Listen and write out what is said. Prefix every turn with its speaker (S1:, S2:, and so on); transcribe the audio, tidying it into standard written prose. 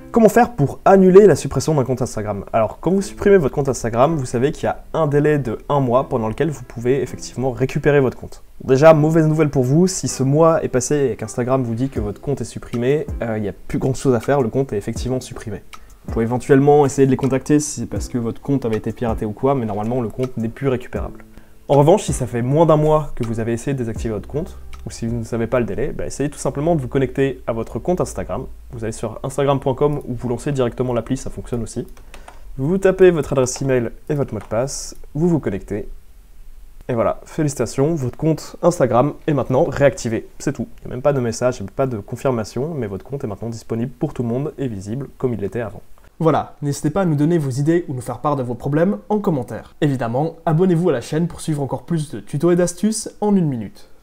S1: Comment faire pour annuler la suppression d'un compte Instagram? Alors, quand vous supprimez votre compte Instagram, vous savez qu'il y a un délai de 1 mois pendant lequel vous pouvez effectivement récupérer votre compte. Déjà, mauvaise nouvelle pour vous, si ce mois est passé et qu'Instagram vous dit que votre compte est supprimé, il n'y a plus grand chose à faire, le compte est effectivement supprimé. Vous pouvez éventuellement essayer de les contacter si c'est parce que votre compte avait été piraté ou quoi, mais normalement le compte n'est plus récupérable. En revanche, si ça fait moins d'1 mois que vous avez essayé de désactiver votre compte, ou si vous ne savez pas le délai, essayez tout simplement de vous connecter à votre compte Instagram. Vous allez sur instagram.com ou vous lancez directement l'appli, ça fonctionne aussi. Vous tapez votre adresse email et votre mot de passe, vous vous connectez. Et voilà, félicitations, votre compte Instagram est maintenant réactivé. C'est tout. Il n'y a même pas de message, il n'y a pas de confirmation, mais votre compte est maintenant disponible pour tout le monde et visible comme il l'était avant.
S2: Voilà, n'hésitez pas à nous donner vos idées ou nous faire part de vos problèmes en commentaire. Évidemment, abonnez-vous à la chaîne pour suivre encore plus de tutos et d'astuces en 1 minute.